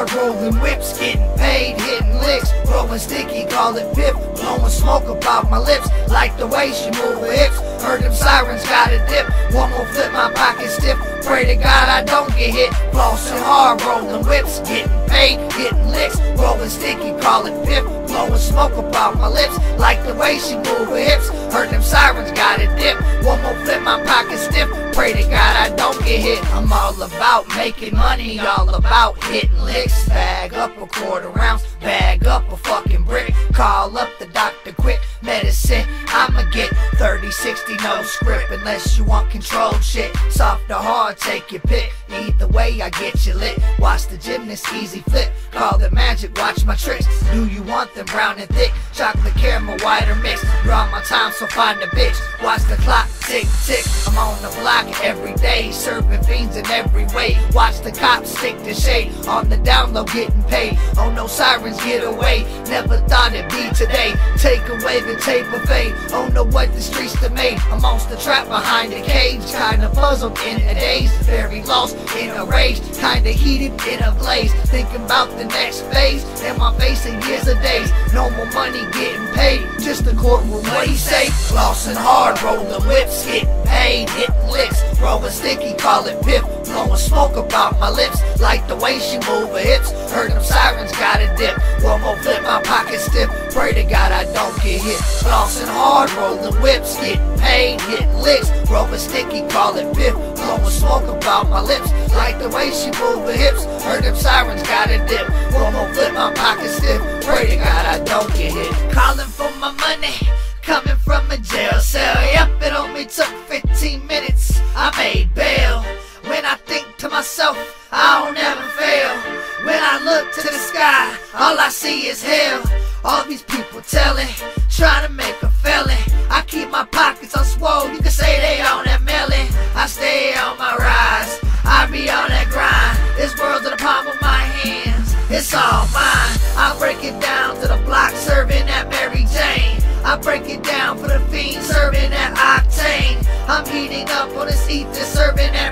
hard, rolling whips, getting paid, hitting licks, rolling sticky, call it piff, blowing smoke about my lips, like the way she move her hips. Heard them sirens, got a dip, one more flip, my pocket stiff. Pray to God I don't get hit. Flossing hard, rolling whips, getting paid, hitting licks, rolling sticky, call it piff, blowing smoke about my lips, like the way she move her hips. Heard them sirens, got a dip, one more flip, my pocket stiff. Pray to God I don't get hit. I'm all about making money, all about hitting licks. Bag up a quarter ounce, bag up a fucking brick, call up the doctor quick, medicine I'ma get 30-60, no script, unless you want controlled shit. Soft or hard, take your pick, either way I get you lit. Watch the gymnast easy flip, call it magic, watch my tricks. Do you want them brown and thick, chocolate caramel, white or mixed? Draw my time, so find a bitch, watch the clock tick tick. I'm on the block every day, serving fiends in every way. Watch the cops stick to shade, on the down low getting paid. Oh no, sirens get away, never thought it'd be today. Take away the tape of fate, oh no, what the streets to made. A monster trapped behind a cage, kinda puzzled in a daze, very lost in a rage, kinda heated in a blaze, thinking about the next phase. Am I facing years of days? No more money getting paid, just the courtroom, what he say? Flossing hard, rolling whips, getting paid, hitting licks, rolling sticky, call it piff, blowing smoke about my lips, like the way she move her hips. Heard them sirens, got a dip, one more flip, my pocket stiff. Pray to God I don't get hit. Flossing hard, rolling whips, getting paid, hitting licks, rolling sticky, call it piff, blowing smoke about my lips, like the way she move her hips. Heard them sirens, got a dip, one more flip, my pocket stiff. Pray to God I don't get hit. Calling for my money, coming from a jail cell. Yep, it only took 15 minutes, I made bail. When I think to myself, I don't ever fail. When I look to the sky, all I see is hell. All these people telling, trying to make a felon. I keep my pockets on swole, you can say they on that melon. I stay on my rise, I be on that grind. This world's in the palm of my hands, it's all mine. I break it down to the block, serving that Mary Jane. I break it down for the fiend, serving that octane. I'm heating up on this ether, serving that